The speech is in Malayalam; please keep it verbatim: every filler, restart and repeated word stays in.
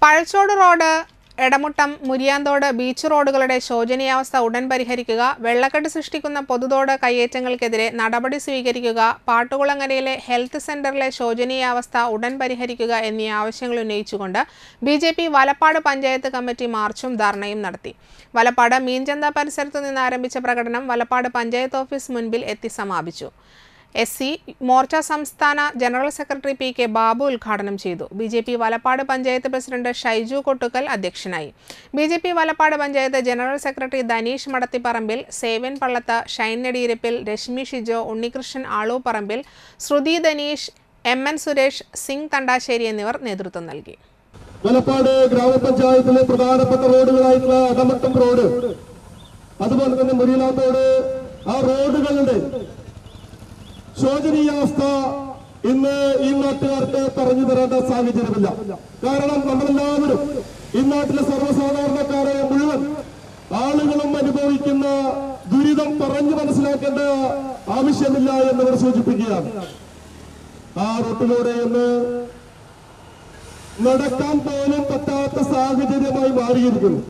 പഴച്ചോട് റോഡ്, എടമുട്ടം, മുരിയാന്തോട് ബീച്ച് റോഡുകളുടെ ശോചനീയാവസ്ഥ ഉടൻ പരിഹരിക്കുക, വെള്ളക്കെട്ട് സൃഷ്ടിക്കുന്ന പൊതുതോട് കയ്യേറ്റങ്ങൾക്കെതിരെ നടപടി സ്വീകരിക്കുക, പാട്ടുകുളങ്ങരയിലെ ഹെൽത്ത് സെന്ററിലെ ശോചനീയാവസ്ഥ ഉടൻ പരിഹരിക്കുക എന്നീ ആവശ്യങ്ങൾ ഉന്നയിച്ചുകൊണ്ട് B J P Valappad panchayat committee മാർച്ചും ധർണയും നടത്തി. വലപ്പാട് മീൻചന്ത പരിസരത്തു നിന്ന് ആരംഭിച്ച പ്രകടനം വലപ്പാട് പഞ്ചായത്ത് ഓഫീസ് മുൻപിൽ എത്തി സമാപിച്ചു. എസ് സി മോർച്ച സംസ്ഥാന general secretary P K Babu ഉദ്ഘാടനം ചെയ്തു. B J P Valappad panchayat president Shaiju Kottukkal അധ്യക്ഷനായി. B J P Valappad panchayat general secretary Dhaneesh Madathipparambil, Sevan Pallath, Shine Nediyirippil, Reshmi Shijo, Unnikrishnan Aluparambil, Sruthi Dhaneesh, M N Suresh, Singh Thandassery എന്നിവർ നേതൃത്വം നൽകി. വലപ്പാട് ഗ്രാമപഞ്ചായത്തിലെ പ്രധാനപ്പെട്ട റോഡുകളായിട്ടുള്ള അടമട്ടം റോഡ്, അതുപോലെ തന്നെ മുരിയാന്തോട്, ആ റോഡുകളുടെ ശോചനീയാവസ്ഥ ഇന്ന് ഈ നാട്ടുകാർക്ക് പറഞ്ഞു തരേണ്ട സാഹചര്യമില്ല. കാരണം നമ്മളെല്ലാവരും ഈ നാട്ടിലെ സർവ്വസാധാരണക്കാരെ മുഴുവൻ ആളുകളും അനുഭവിക്കുന്ന ദുരിതം പറഞ്ഞു മനസ്സിലാക്കേണ്ട ആവശ്യമില്ല എന്നിവർ സൂചിപ്പിക്കുകയാണ്. ആ റോട്ടിലൂടെ ഇന്ന് നടക്കാൻ പോലും പറ്റാത്ത സാഹചര്യമായി മാറിയിരിക്കുന്നു.